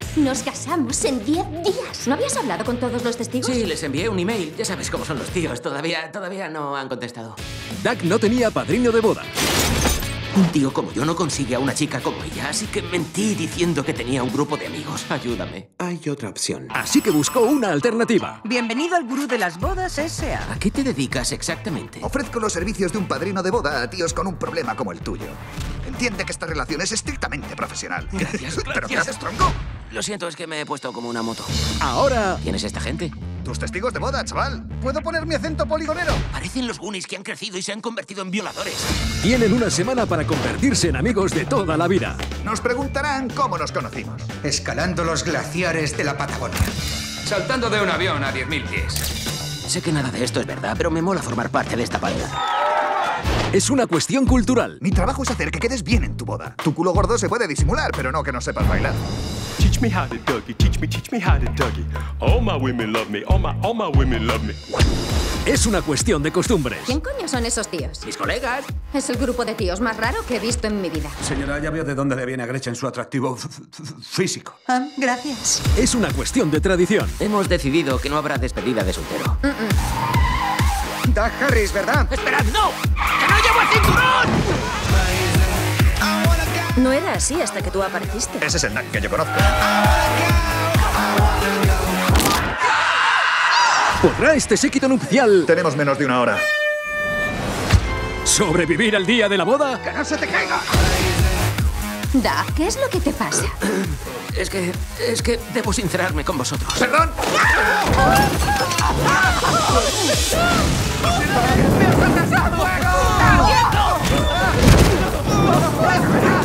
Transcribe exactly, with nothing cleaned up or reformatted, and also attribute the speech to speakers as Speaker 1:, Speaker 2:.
Speaker 1: Nos casamos en diez días. ¿No habías hablado con todos los testigos?
Speaker 2: Sí, les envié un email. Ya sabes cómo son los tíos. Todavía, todavía no han contestado.
Speaker 3: Doug no tenía padrino de boda.
Speaker 2: Un tío como yo no consigue a una chica como ella, así que mentí diciendo que tenía un grupo de amigos. Ayúdame.
Speaker 4: Hay otra opción.
Speaker 3: Así que buscó una alternativa.
Speaker 5: Bienvenido al Gurú de las Bodas S A
Speaker 2: ¿A qué te dedicas exactamente?
Speaker 6: Ofrezco los servicios de un padrino de boda a tíos con un problema como el tuyo. Entiende que esta relación es estrictamente profesional.
Speaker 2: Gracias,
Speaker 6: ¿Pero qué
Speaker 2: gracias.
Speaker 6: haces, tronco?
Speaker 2: Lo siento, es que me he puesto como una moto.
Speaker 3: Ahora
Speaker 2: ¿Quién es esta gente?
Speaker 6: Tus testigos de boda, chaval. ¿Puedo poner mi acento poligonero?
Speaker 2: Parecen los Goonies que han crecido y se han convertido en violadores.
Speaker 3: tienen una semana para convertirse en amigos de toda la vida.
Speaker 6: Nos preguntarán cómo nos conocimos.
Speaker 7: Escalando los glaciares de la Patagonia.
Speaker 8: Saltando de un avión a diez mil pies.
Speaker 2: Sé que nada de esto es verdad, pero me mola formar parte de esta banda.
Speaker 3: Es una cuestión cultural.
Speaker 6: Mi trabajo es hacer que quedes bien en tu boda. Tu culo gordo se puede disimular, pero no que no sepas bailar.
Speaker 9: Teach me how to Dougie, teach me, teach me how to Dougie. All my women love me, all my, all my women love me.
Speaker 3: Es una cuestión de costumbres.
Speaker 1: ¿Quién coño son esos tíos?
Speaker 2: Mis colegas.
Speaker 1: Es el grupo de tíos más raro que he visto en mi vida.
Speaker 7: Señora, ya veo de dónde le viene a Gretchen su atractivo f- f- físico.
Speaker 5: Ah, gracias.
Speaker 3: Es una cuestión de tradición.
Speaker 2: Hemos decidido que no habrá despedida de soltero.
Speaker 7: Doug Harris, ¿verdad?
Speaker 2: ¡Esperad, no! ¡Que no llevo el cinturón!
Speaker 10: No era así hasta que tú apareciste.
Speaker 6: Ese es el Doug que yo conozco.
Speaker 3: ¿Podrá este séquito nupcial
Speaker 6: Tenemos menos de una hora.
Speaker 3: sobrevivir al día de la boda?
Speaker 7: ¡Que no se te caiga!
Speaker 1: Da, ¿qué es lo que te pasa?
Speaker 2: Es que... es que debo sincerarme con vosotros.
Speaker 6: ¡Perdón!
Speaker 7: ¡Me has atrasado!